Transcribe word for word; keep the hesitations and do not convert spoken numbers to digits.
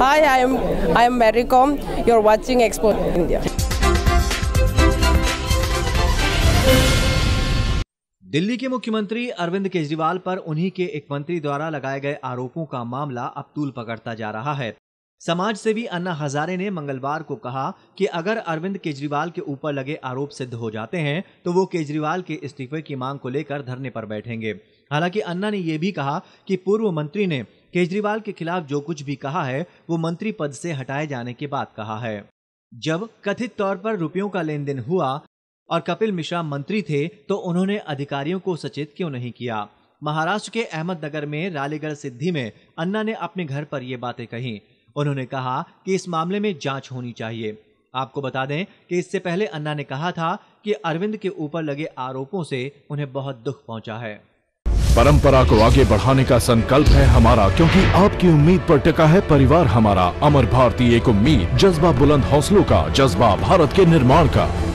Hi, I am I am Mary Com. You're watching Expo India. Delhi के मुख्यमंत्री अरविंद केजरीवाल पर उन्हीं के एक मंत्री द्वारा लगाए गए आरोपों का मामला अब तूल पकड़ता जा रहा है। समाज सेवी अन्ना हजारे ने मंगलवार को कहा कि अगर अरविंद केजरीवाल के ऊपर लगे आरोप सिद्ध हो जाते हैं तो वो केजरीवाल के इस्तीफे की मांग को लेकर धरने पर बैठेंगे। हालांकि अन्ना ने यह भी कहा कि पूर्व मंत्री ने केजरीवाल के खिलाफ जो कुछ भी कहा है वो मंत्री पद से हटाए जाने के बाद कहा है। जब कथित तौर पर रुपयों का लेन देन हुआ और कपिल मिश्रा मंत्री थे तो उन्होंने अधिकारियों को सचेत क्यों नहीं किया। महाराष्ट्र के अहमदनगर में रालेगढ़ सिद्धि में अन्ना ने अपने घर पर ये बातें कही। उन्होंने कहा कि इस मामले में जांच होनी चाहिए। आपको बता दें कि इससे पहले अन्ना ने कहा था कि अरविंद के ऊपर लगे आरोपों से उन्हें बहुत दुख पहुंचा है। परंपरा को आगे बढ़ाने का संकल्प है हमारा, क्योंकि आपकी उम्मीद पर टिका है परिवार हमारा। अमर भारती एक उम्मीद, जज्बा बुलंद हौसलों का, जज्बा भारत के निर्माण का।